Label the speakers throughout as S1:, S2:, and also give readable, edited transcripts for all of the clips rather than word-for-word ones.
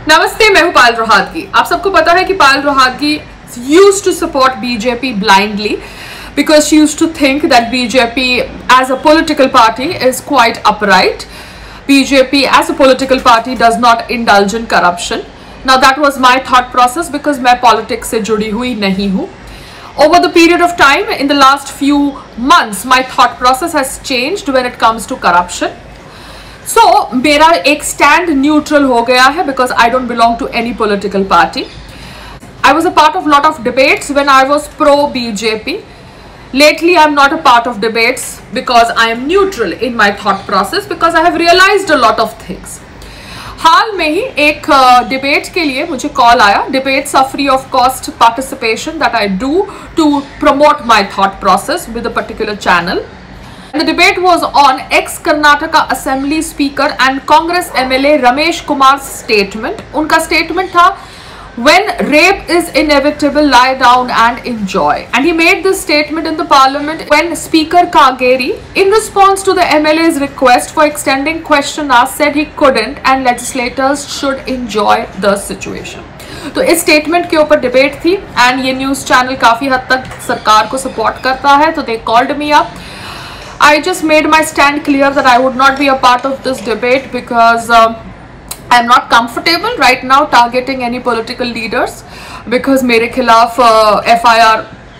S1: नमस्ते, मैं हूं पायल रोहातगी। आप सबको पता है कि पायल Rohatgi used to support BJP blindly because she used to think that BJP as a political party is quite upright. BJP as a political party does not indulge in corruption. Now that was my thought process because मैं politics से जुड़ी हुई नहीं हूँ. Over the period of time, in the last few months, my thought process has changed when it comes to corruption. So, मेरा एक stand neutral हो गया है because I don't belong to any political party. I was a part of lot of debates when I was pro BJP. Lately, I'm not a part of debates because I am neutral in my thought process because I have realized a lot of things. हाल में ही एक debate के लिए मुझे call आया. Debates are free of cost participation that I do to promote my thought process with a particular channel. The debate was on ex-Karnataka Assembly Speaker and Congress MLA Ramesh Kumar's statement. उनका statement था, when rape is inevitable, lie down and enjoy. And he made this statement in the parliament when Speaker Kageri, in response to the MLA's request for extending question hours, said he couldn't and legislators should enjoy the situation. तो इस statement के ऊपर debate थी and ये news channel काफ़ी हद तक सरकार को सपोर्ट करता है, तो they called me up. I just made my stand clear that I would not be a part of this debate because I am not comfortable right now targeting any political leaders because मेरे खिलाफ FIR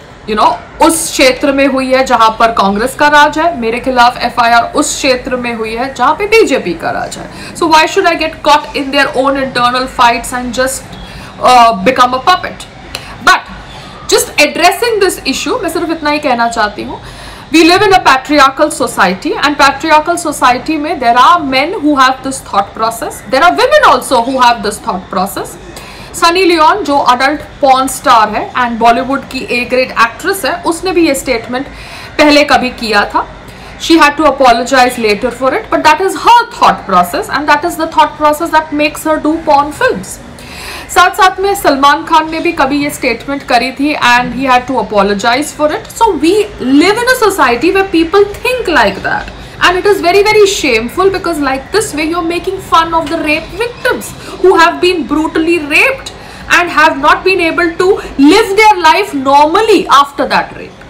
S1: उस क्षेत्र में हुई है जहां पर कांग्रेस का राज है, मेरे खिलाफ FIR उस क्षेत्र में हुई है जहां पे BJP का राज है. So why should I get caught in their own internal fights and just become a puppet? But just addressing this issue, मैं सिर्फ इतना ही कहना चाहती हूँ. We live in a patriarchal society and patriarchal society में there are men who have this thought process. There are women also who have this thought process. Sunny Leon जो adult porn star है and Bollywood की A grade actress है, उसने भी ये statement पहले कभी किया था. She had to apologize later for it, but that is her thought process and that is the thought process that makes her do porn films. साथ साथ में सलमान खान ने भी कभी ये स्टेटमेंट करी थी and he had to apologise for it. So we live in a society where people think like that and it is very very shameful because like this way you're making fun of the rape victims who have been brutally raped and have not been able to live their life normally after that rape.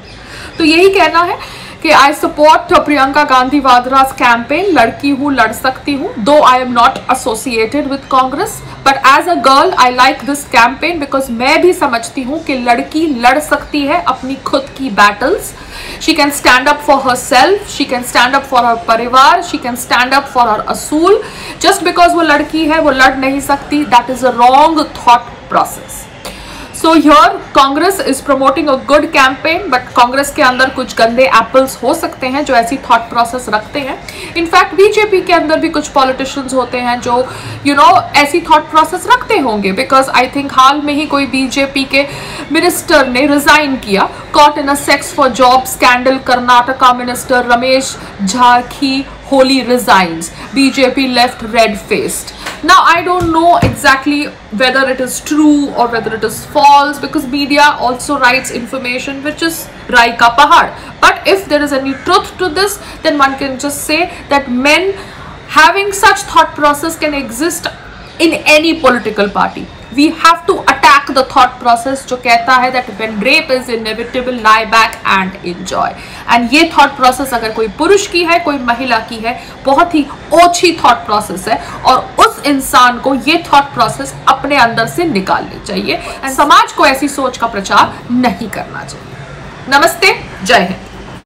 S1: तो यही कहना है कि I support Priyanka Gandhi Vadra's campaign. लड़की हूँ, लड़ सकती हूँ. Though I am not associated with Congress, but as a girl I like this campaign because मैं भी समझती हूँ कि लड़की लड़ सकती है अपनी खुद की battles. She can stand up for herself. She can stand up for her परिवार. She can stand up for her असूल. Just because वो लड़की है वो लड़ नहीं सकती, that is a wrong thought process. So here Congress is promoting a good campaign, but Congress के अंदर कुछ गंदे apples हो सकते हैं जो ऐसी thought process रखते हैं. In fact BJP के अंदर भी कुछ politicians होते हैं जो ऐसी thought process रखते होंगे because I think हाल में ही कोई BJP के minister ने resign किया. Caught in a sex for job scandal, Karnataka minister Ramesh Jharkhand wholly resigns. BJP left red-faced. Now I don't know exactly whether it is true or whether it is false because media also writes information which is Rai ka pahad. But if there is any truth to this, then one can just say that men having such thought process can exist in any political party. We have to attack the thought process जो कहता है that when rape is inevitable, lie back and enjoy. And ये thought process अगर कोई पुरुष की है, कोई महिला की है, बहुत ही ओछी thought process है और उस इंसान को ये thought process अपने अंदर से निकालनी चाहिए. समाज को ऐसी सोच का प्रचार नहीं करना चाहिए. नमस्ते, जय हिंद.